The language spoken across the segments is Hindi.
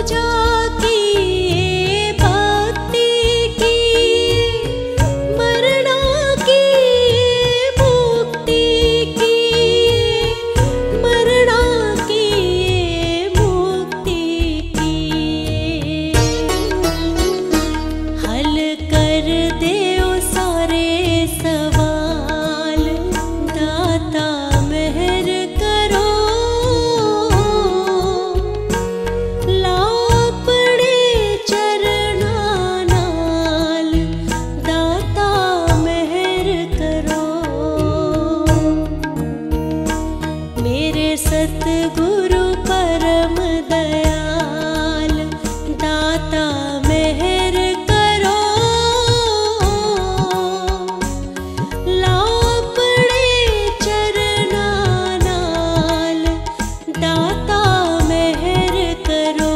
सतगुरु परम दयाल दाता मेहर करो, लापड़े चरना नाल दाता मेहर करो।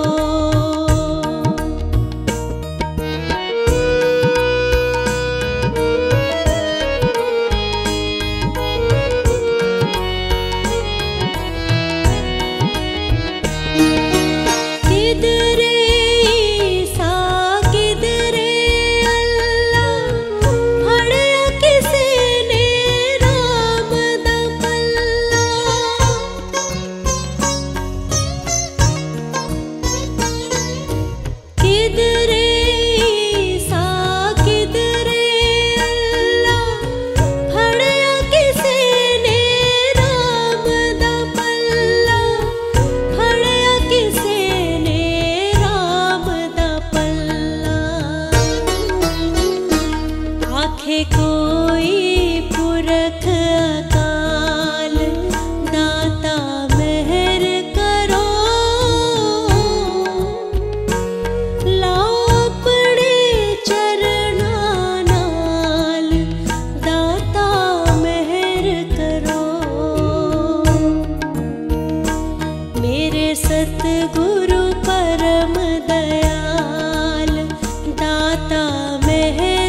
कोई पुरख अकाल दाता मेहर करो, लापड़े चरना नाल दाता मेहर करो। मेरे सतगुरु परम दयाल दाता मेहर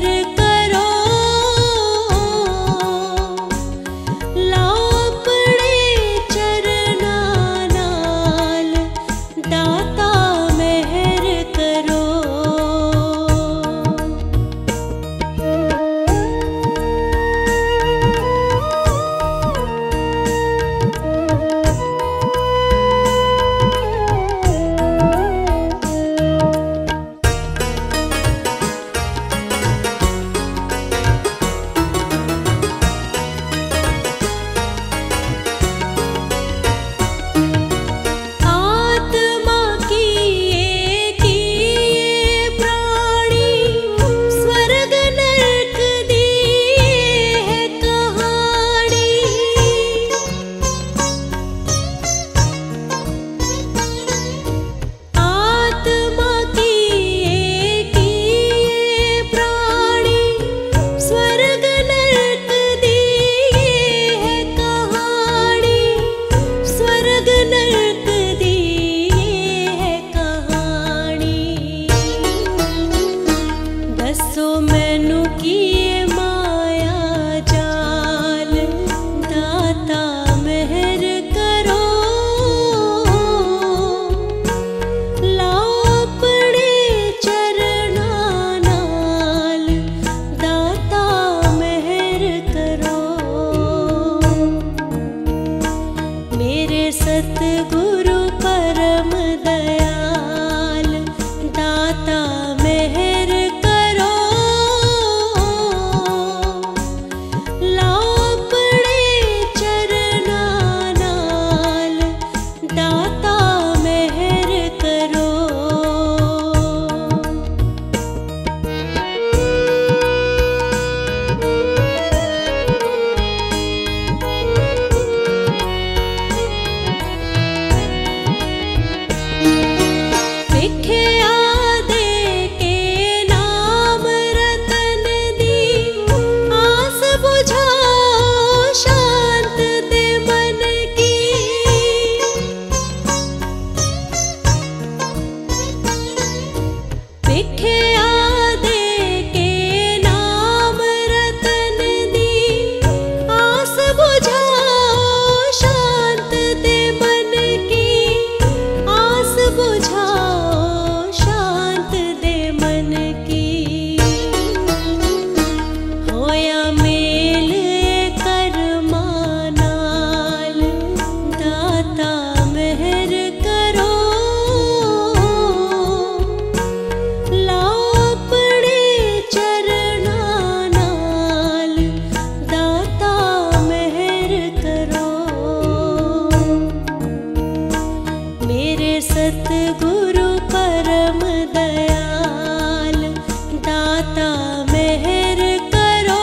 मेरे सतगुरु परम दयाल दाता मेहर करो।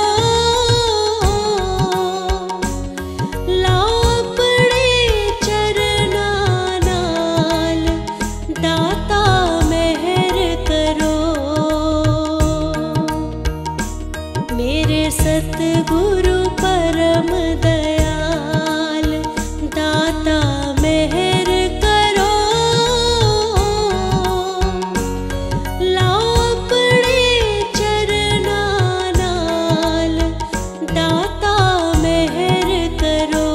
लापड़े चरना नाल दाता मेहर करो। मेरे सतगुरु परम दयाल दाता मेहर करो। लापड़े चरना नाल दाता मेहर करो।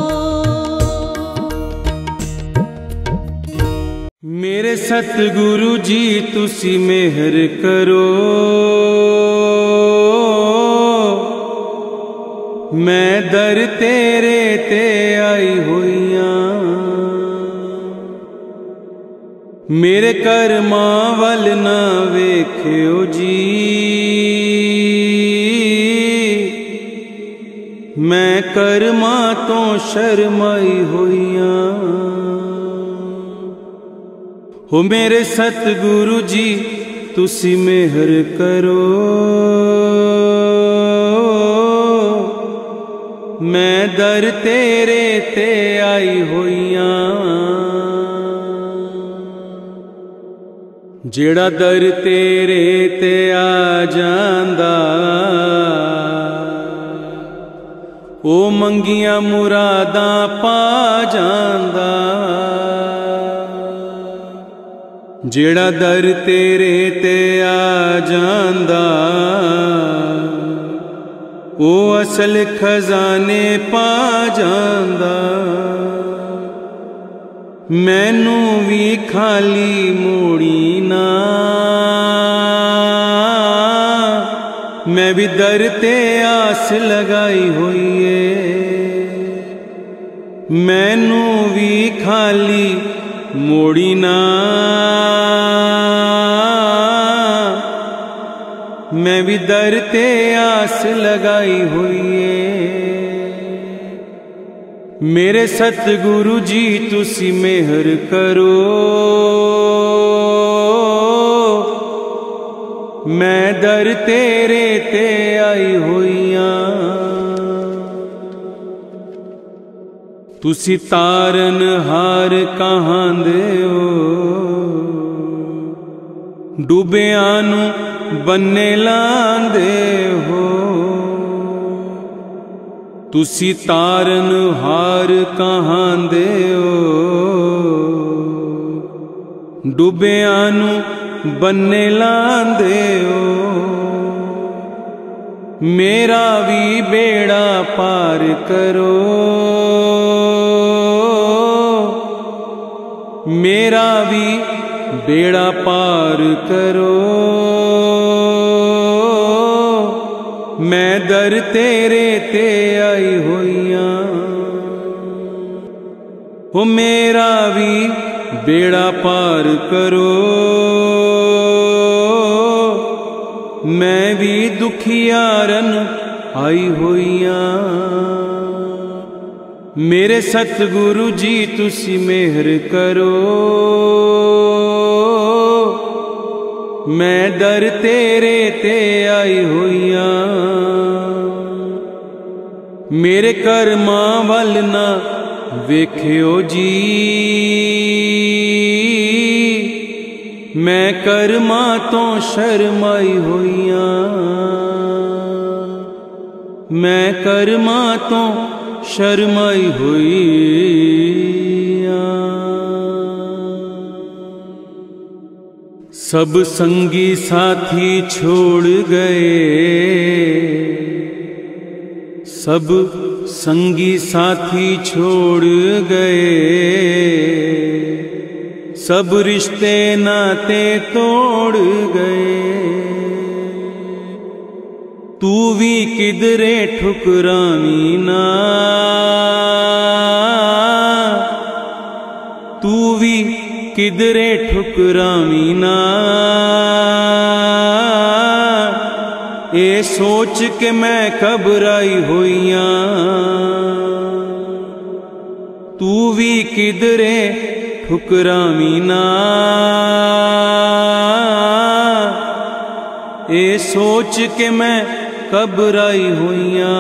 मेरे सतगुरु जी तुसी मेहर करो। मैं दर तेरे ते आई होइयां। मेरे कर्मां वल ना वेख्यो जी। मैं कर्मां तो शर्माई होइयां। हो मेरे सतगुरु जी तुसी मेहर करो। मैं दर तेरे ते आई होइयां। जेड़ा दर तेरे ते आ जांदा ओ मंगियां मुरादां पा जांदा। जेड़ा दर तेरे ते आ जांदा ओ असल खजाने पा जांदा। मैनू भी खाली मोड़ी ना। मैं भी दर ते आस लगाई हुई है। मैनू भी खाली मोड़ी ना। मैं भी दर ते आस लगाई हुई है। मेरे सतगुरु जी तुसी मेहर करो। मैं दर तेरे ते आई होइयां। तुसी तारन हार कहां दे हो। डूबियां नू बन्ने लांदे हो। तुसी तारन हार कहां दे हो। डूबियां नू बन्ने लांदे हो। मेरा भी बेड़ा पार करो। मेरा भी बेड़ा पार करो। मैं दर तेरे ते आई होइयां। हो मेरा भी बेड़ा पार करो। मैं भी दुखियारन आई होइयां। मेरे सतगुरु जी तुसी मेहर करो। मैं दर तेरे ते आई होइयां। मेरे कर्मां वल ना वेख्यो जी। मैं कर्मां तो शर्माई होइयां। मैं कर्मां तो शर्माई होइयां। सब संगी साथी छोड़ गए। सब संगी साथी छोड़ गए। सब रिश्ते नाते तोड़ गए। तू भी किधरे ठुकरावी ना। तू भी किधरे ठुकरावी ना। ए सोच के मैं घबराई होइयां। तू भी किधरे ठुकरावी ना, ए सोच के मैं घबराई हुईया।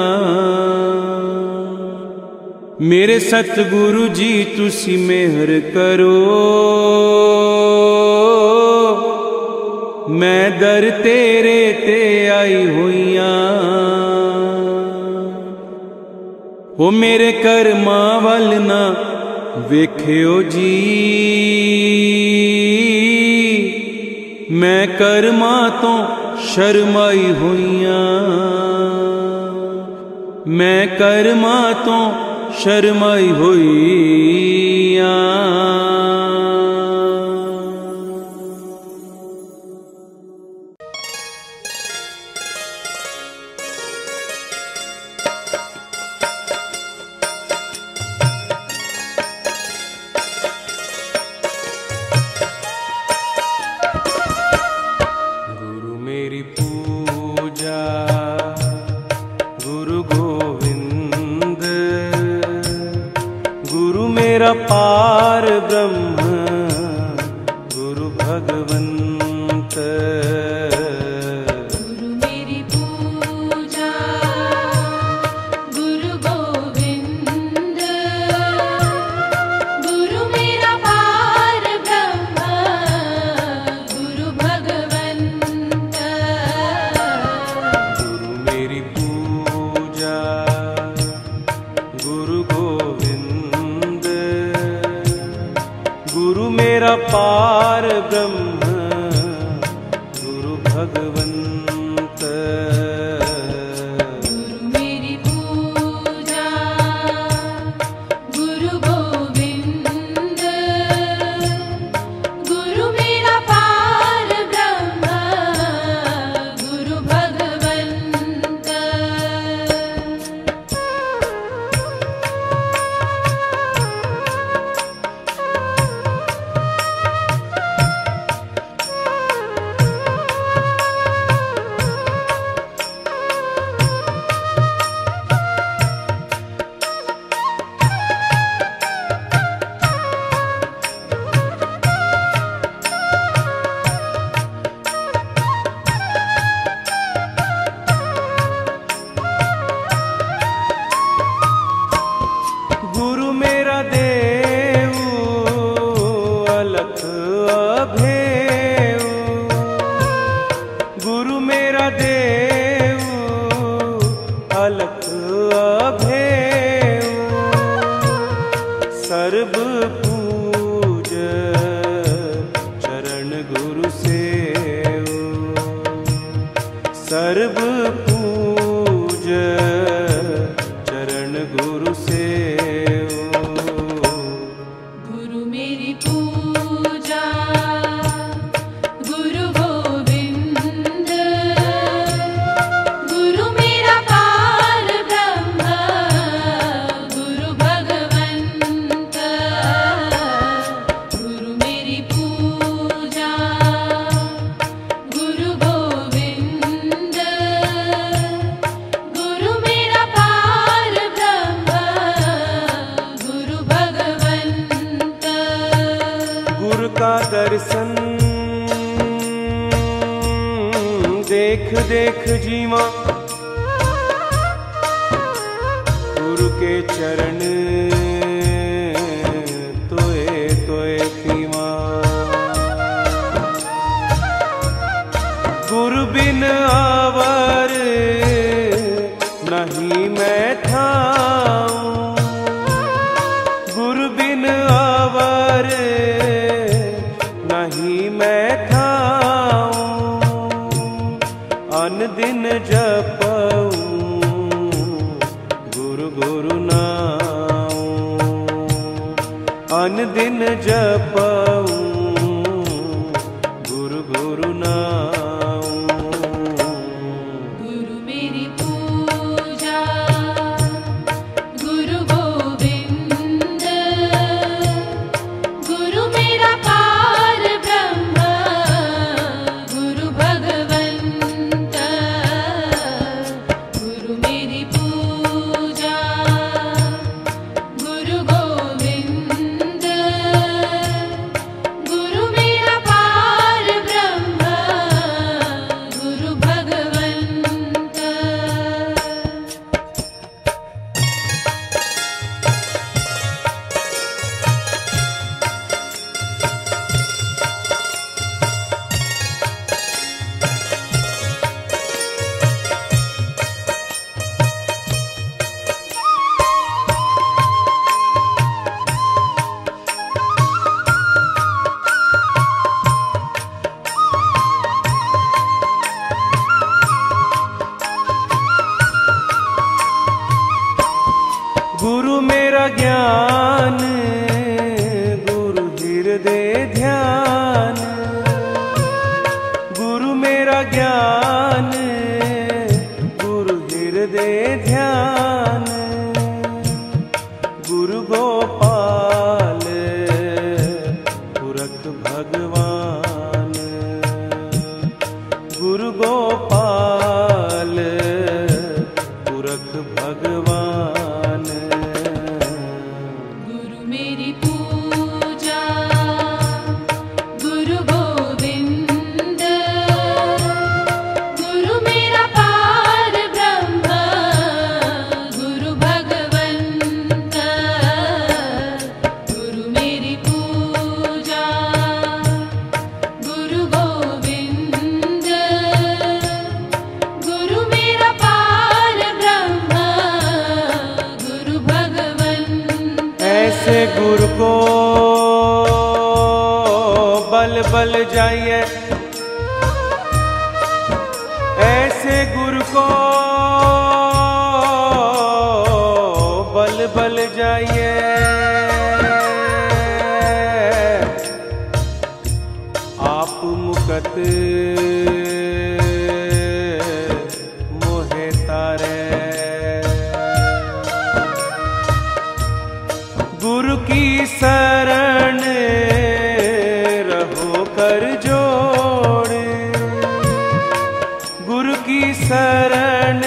मेरे सतगुरु जी तुसी मेहर करो, मैं दर तेरे ते आई हुईया। ओ मेरे कर्मा वल ना वेख्यो जी, मैं कर्मा तो शर्माई हुईया। मैं कर्मा तो शर्माई हुईया। पार ब्रह्म गुरु भगवंत, गुरु मेरी पूजा गुरु गोविंद, गुरु मेरा पार ब्रह्म गुरु भगवंत। गुरु मेरी पूजा गुरु गोविंद, गुरु मेरा पार ब्रह्म गुरु भगवंत। गुरु मेरी पूजा गुरु गोविंद, गुरु मेरा पार ब्रह्म गुरु भगवंत। गुरु मेरा देव अलख अभेव, गुरु मेरा देव अलख अभेव। सर्व पूज चरण गुरु सेव, सर्व पूज चरण गुरु सेव। गुरु मेरी पूजा गुरु गोविंद, गुरु मेरा पार ब्रह्म गुरु भगवंत। गुरु मेरी पूजा गुरु गोविंद, गुरु मेरा पार ब्रह्म गुरु भगवंत। गुरु का दर्शन देख देख जीवा, गुरु के चरण तोए तोए पीवा। गुरु बिन आवर नहीं मैं ठाऊं, गुरु बिन आवर नहीं मैं ठाऊं। अन दिन जपऊं गुरु गुरु नाऊं, अन दिन जपऊं गुरु गुरु नाऊं। गुरु मेरी पूजा गुरु गोविंद, गुरु मेरा पार ब्रह्म गुरु भगवंत। गुरु मेरी पूजा गुरु गोविंद, ध्यान, गुरु मेरा ज्ञान, गुरु हृदय ध्यान, गुरु गोपाल पुरख भगवान, गुरु गोपाल पुरख भगवान। गुरु मेरी पूजा गुरु गोविंद, गुरु मेरा पार ब्रह्म, गुरु भगवंत। गुरु मेरी पूजा गुरु गोविंद, गुरु मेरा पार ब्रह्म, गुरु भगवंत। ऐसे गुरु को बल बल जाइए, ऐसे गुरु को बल बल जाइए। आप मुकत मोहे तारे, गुरु की शरण रहो कर जोड़, गुरु की शरण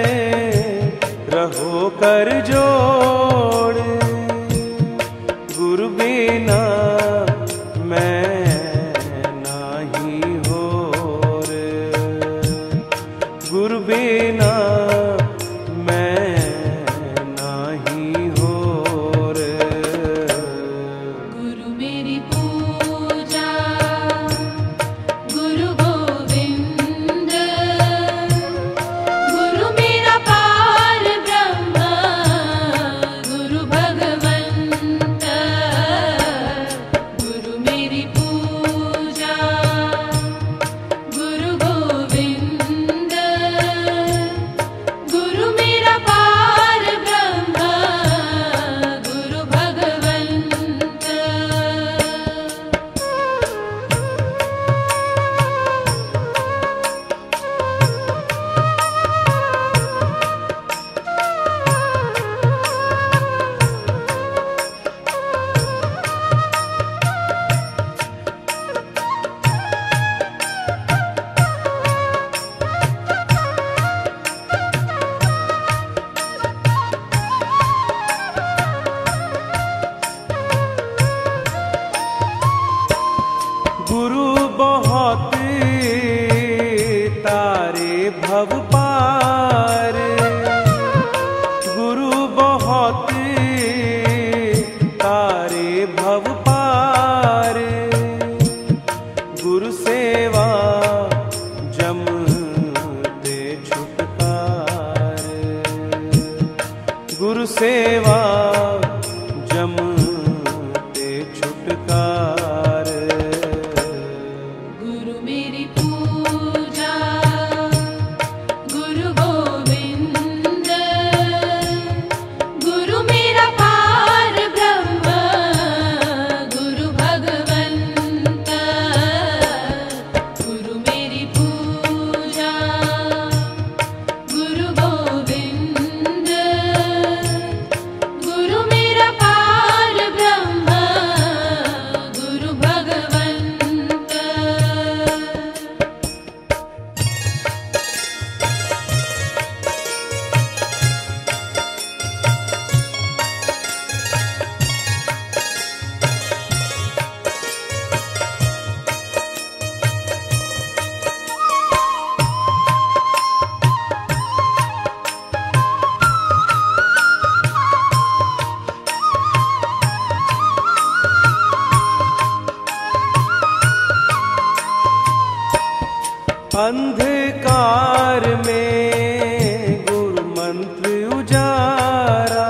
रहो कर जोड़। गुरु बिना मैं नाही होर, गुरु बिना मैं नाही होर। गुरु मेरी पूजा गुरु गोविंद, गुरु मेरा पार ब्रह्म, गुरु भगवंत। गुरु मेरी पूजा गुरु गोविंद, गुरु मेरा पार ब्रह्म, गुरु भगवंत। गुरु बहुत तारे भव पार, गुरु बहुत तारे भव पार। गुरु सेवा जम ते छुटकार, गुरु सेवा जम ते छुटकार। गुरु मेरी पूजा गुरु गोविंद, गुरु मेरा पार ब्रह्म, गुरु भगवंत। गुरु मेरी पूजा गुरु गोविंद, गुरु मेरा पार ब्रह्म, गुरु भगवंत। अंधकार में गुरु मंत्र उजारा,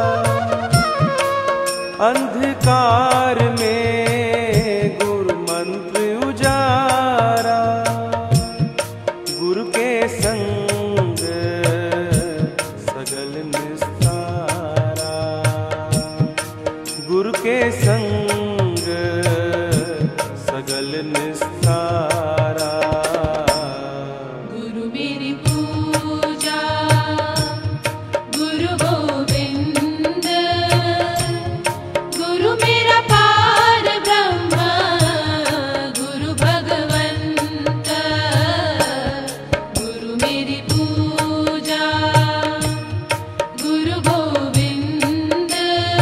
अंधकार में गुरु मंत्र उजारा। गुरु के संग सगल निस्तारा, गुरु के संग सगल निस्तारा। गुरु मेरी पूजा गुरु गोविंद, गुरु मेरा पार ब्रह्म गुरु भगवंत। गुरु मेरी पूजा गुरु गोविंद,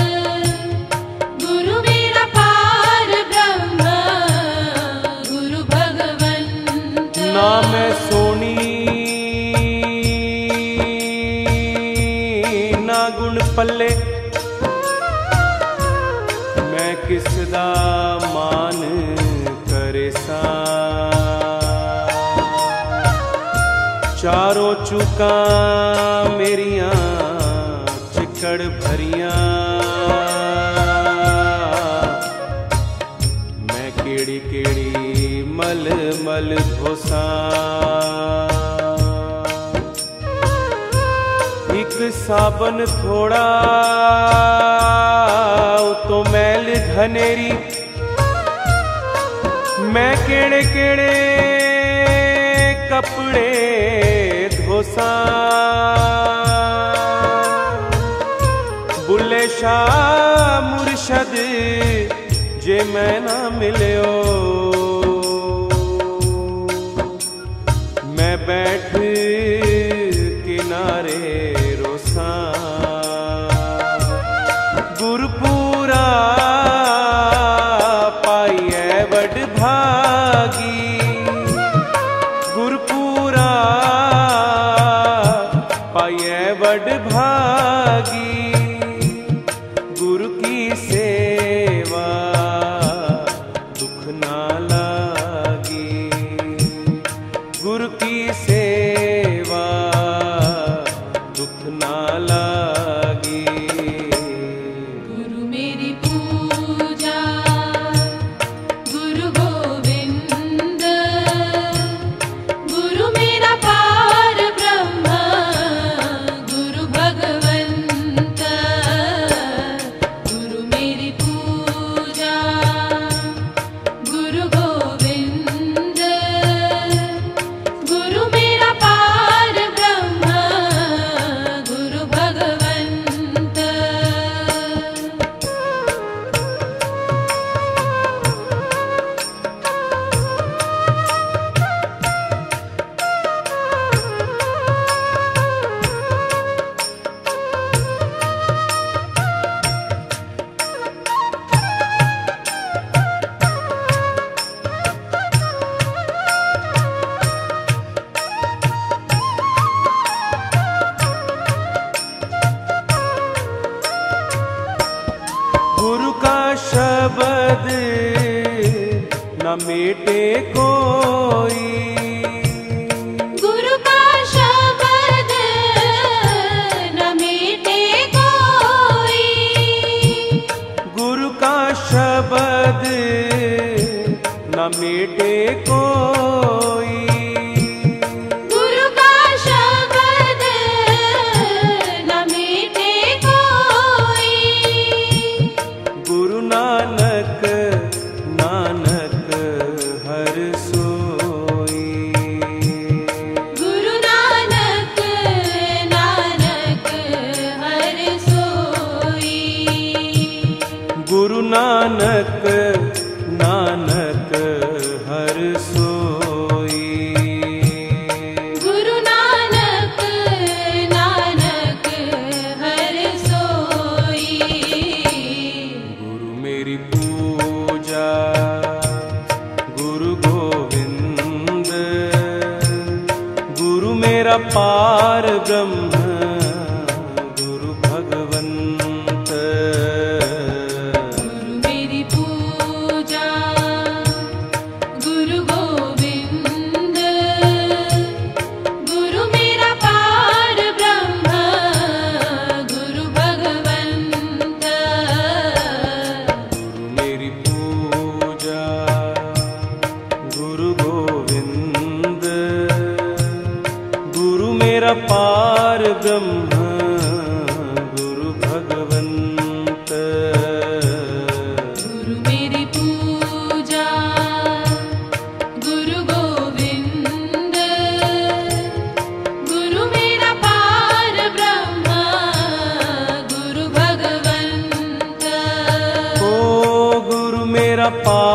गुरु मेरा पार ब्रह्म गुरु भगवंत। ना मैं सोनी ना गुण पल्ले, मैं किसदा मान करे सा। चारों चूका मेरियां चिकड़ भरियां, मैं केड़ी केड़ी मल मल धोसा। एक साबन थोड़ा तो मैल घनेरी, मैं केड़े केड़े कपड़े धोसा। बुल्ले शाह मुर्शद जे मैं ना मिलियो, मैं बैठ किनारे रोसा। गुरपुरा पाइए वड भागी, गुरपुरा पाइए वड भागी। गुरु की सेवा दुख ना लागी, गुरु की सेवा दुख ना लागी। गुरु मेरी पूजा गुरु गोविंद, गुरु मेरा पार ब्रह्म गुरु भगवंत। गुरु मेरी पूजा गुरु गोविंद, गुरु मेरा पार ब्रह्म गुरु भगवंत। गुरु का शब्द न मेटे कोई, गुरु का शब्द न मेटे कोई, गुरु का शब्द न मेटे कोई। गुरु का शब्द न मेटे कोई। गुरु नानक नानक हर सोई, गुरु नानक नानक हर सोई। गुरु नानक नानक हर सोई। गुरु नानक नानक हर सोई। गुरु मेरी पूजा गुरु गोविंद, गुरु मेरा पार ब्रह्म गुरु भगवंत। गुरु मेरी पूजा गुरु गोविंद, गुरु मेरा पार ब्रह्म गुरु भगवंत। गुरु मेरी पूजा गुरु गोविंद, गुरु मेरा पार ब्रह्म गुरु भगवंत। गुरु मेरी पूजा तेरा पार